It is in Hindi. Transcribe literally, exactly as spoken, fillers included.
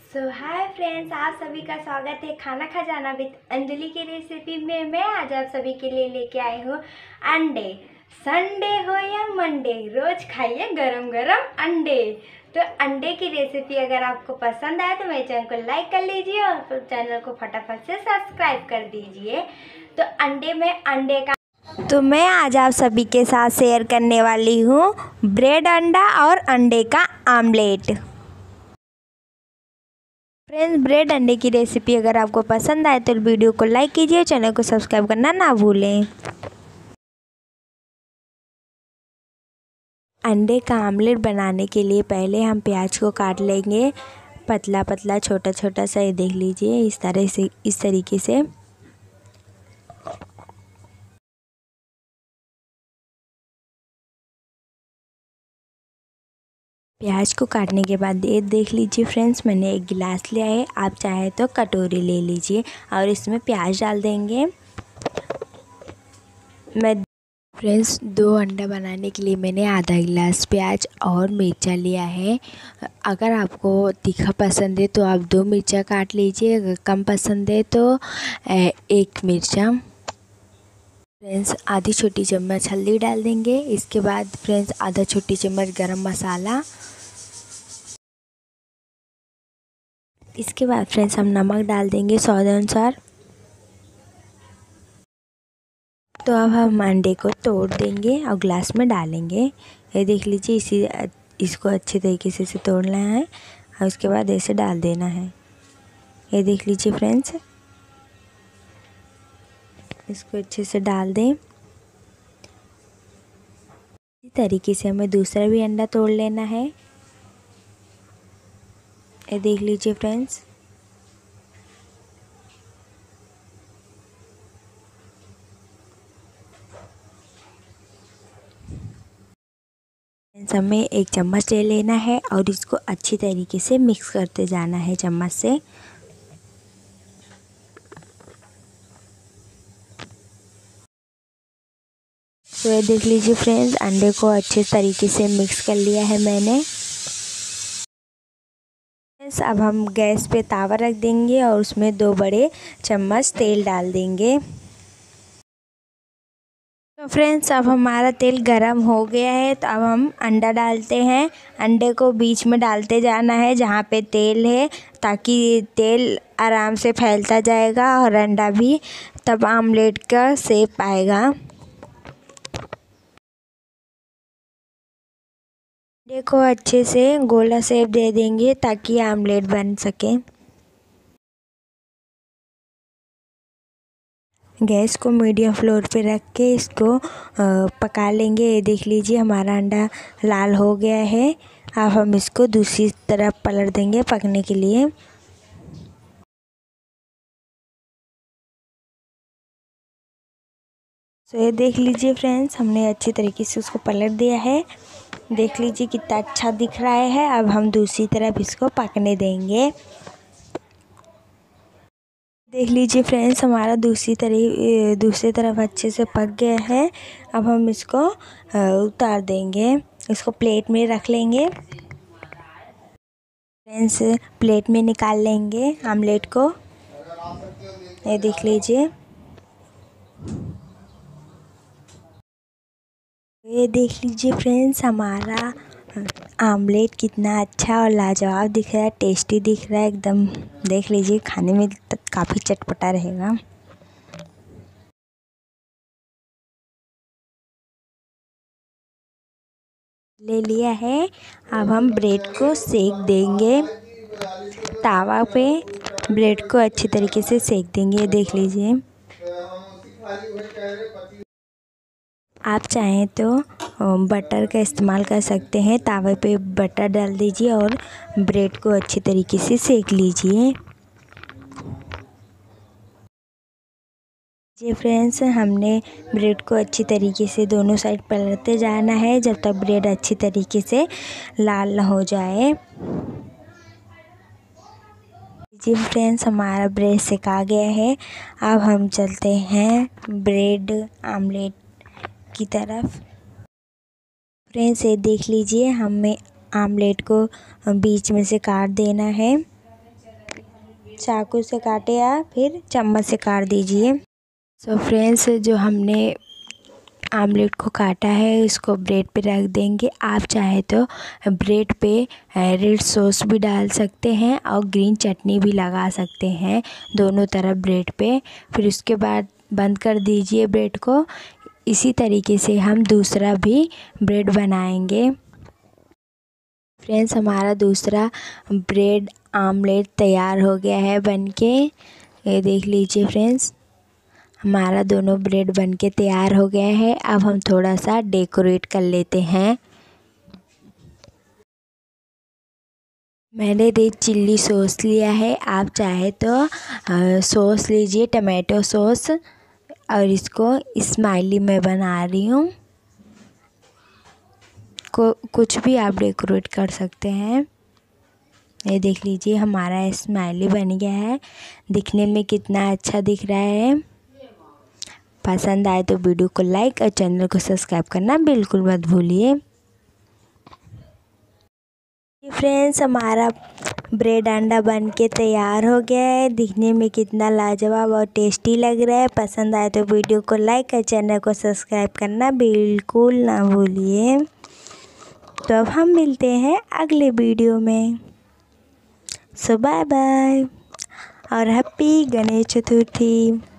सो हाय फ्रेंड्स, आप सभी का स्वागत है खाना खजाना विद अंजलि की रेसिपी में। मैं आज आप सभी के लिए लेके आई हूँ अंडे। संडे हो या मंडे, रोज खाइए गरम गरम अंडे। तो अंडे की रेसिपी अगर आपको पसंद आए तो मेरे चैनल को लाइक कर लीजिए और चैनल को फटाफट से सब्सक्राइब कर दीजिए। तो अंडे में अंडे का तो मैं आज आप सभी के साथ शेयर करने वाली हूँ ब्रेड अंडा और अंडे का आमलेट। फ्रेंड्स, ब्रेड अंडे की रेसिपी अगर आपको पसंद आए तो वीडियो को लाइक कीजिए, चैनल को सब्सक्राइब करना ना भूलें। अंडे का आमलेट बनाने के लिए पहले हम प्याज को काट लेंगे पतला पतला छोटा छोटा सा। ये देख लीजिए इस तरह से, इस तरीके से। प्याज को काटने के बाद ये देख लीजिए फ्रेंड्स, मैंने एक गिलास लिया है, आप चाहे तो कटोरी ले लीजिए और इसमें प्याज डाल देंगे। मैं फ्रेंड्स दो अंडा बनाने के लिए मैंने आधा गिलास प्याज और मिर्चा लिया है। अगर आपको तीखा पसंद है तो आप दो मिर्चा काट लीजिए, अगर कम पसंद है तो एक मिर्चा। फ्रेंड्स आधी छोटी चम्मच हल्दी डाल देंगे। इसके बाद फ्रेंड्स आधा छोटी चम्मच गरम मसाला। इसके बाद फ्रेंड्स हम नमक डाल देंगे स्वाद अनुसार। तो अब हम अंडे को तोड़ देंगे और ग्लास में डालेंगे। ये देख लीजिए, इसी इसको अच्छे तरीके से इसे तोड़ना है और उसके बाद ऐसे डाल देना है। ये देख लीजिए फ्रेंड्स, इसको अच्छे से डाल दें। इसी तरीके से हमें दूसरा भी अंडा तोड़ लेना है। ये देख लीजिए फ्रेंड्स, हमें एक चम्मच ले लेना है और इसको अच्छी तरीके से मिक्स करते जाना है चम्मच से। तो ये देख लीजिए फ्रेंड्स, अंडे को अच्छे तरीके से मिक्स कर लिया है मैंने। फ्रेंड्स अब हम गैस पे तावा रख देंगे और उसमें दो बड़े चम्मच तेल डाल देंगे। तो फ्रेंड्स अब हमारा तेल गरम हो गया है, तो अब हम अंडा डालते हैं। अंडे को बीच में डालते जाना है जहाँ पे तेल है, ताकि तेल आराम से फैलता जाएगा और अंडा भी तब आमलेट का शेप आएगा। अंडे को अच्छे से गोला शेप दे देंगे ताकि आमलेट बन सके। गैस को मीडियम फ्लेम पे रख के इसको पका लेंगे। ये देख लीजिए हमारा अंडा लाल हो गया है। अब हम इसको दूसरी तरफ पलट देंगे पकने के लिए। तो ये देख लीजिए फ्रेंड्स, हमने अच्छी तरीके से उसको पलट दिया है। देख लीजिए कितना अच्छा दिख रहा है। अब हम दूसरी तरफ इसको पकने देंगे। देख लीजिए फ्रेंड्स, हमारा दूसरी तरफ दूसरी तरफ अच्छे से पक गया है। अब हम इसको उतार देंगे, इसको प्लेट में रख लेंगे। फ्रेंड्स प्लेट में निकाल लेंगे आमलेट को। ये देख लीजिए, ये देख लीजिए फ्रेंड्स, हमारा आमलेट कितना अच्छा और लाजवाब दिख रहा है, टेस्टी दिख रहा है एकदम। देख लीजिए, खाने में काफ़ी चटपटा रहेगा। ले लिया है। अब हम ब्रेड को सेक देंगे तावा पे। ब्रेड को अच्छी तरीके से सेक देंगे। देख लीजिए, आप चाहें तो बटर का इस्तेमाल कर सकते हैं। तावे पे बटर डाल दीजिए और ब्रेड को अच्छी तरीके से सेक लीजिए। जी फ्रेंड्स, हमने ब्रेड को अच्छी तरीके से दोनों साइड पलटते जाना है जब तक ब्रेड अच्छी तरीके से लाल न हो जाए। जी फ्रेंड्स, हमारा ब्रेड सेका गया है। अब हम चलते हैं ब्रेड आमलेट की तरफ। फ्रेंड्स ये देख लीजिए, हमें आमलेट को बीच में से काट देना है। चाकू से काटे या फिर चम्मच से काट दीजिए। सो फ्रेंड्स, जो हमने आमलेट को काटा है इसको ब्रेड पे रख देंगे। आप चाहे तो ब्रेड पे रेड सॉस भी डाल सकते हैं और ग्रीन चटनी भी लगा सकते हैं दोनों तरफ ब्रेड पे। फिर उसके बाद बंद कर दीजिए ब्रेड को। इसी तरीके से हम दूसरा भी ब्रेड बनाएंगे। फ्रेंड्स, हमारा दूसरा ब्रेड आमलेट तैयार हो गया है बनके। ये देख लीजिए फ्रेंड्स, हमारा दोनों ब्रेड बनके तैयार हो गया है। अब हम थोड़ा सा डेकोरेट कर लेते हैं। मैंने रेड चिल्ली सॉस लिया है, आप चाहे तो सॉस लीजिए, टमाटो सॉस, और इसको स्माइली में बना रही हूँ। को कुछ भी आप डेकोरेट कर सकते हैं। ये देख लीजिए हमारा स्माइली बन गया है। दिखने में कितना अच्छा दिख रहा है। पसंद आए तो वीडियो को लाइक और चैनल को सब्सक्राइब करना बिल्कुल मत भूलिए। फ्रेंड्स, हमारा ब्रेड अंडा बन के तैयार हो गया है। दिखने में कितना लाजवाब और टेस्टी लग रहा है। पसंद आए तो वीडियो को लाइक और चैनल को सब्सक्राइब करना बिल्कुल ना भूलिए। तो अब हम मिलते हैं अगले वीडियो में। सो बाय बाय और हैप्पी गणेश चतुर्थी।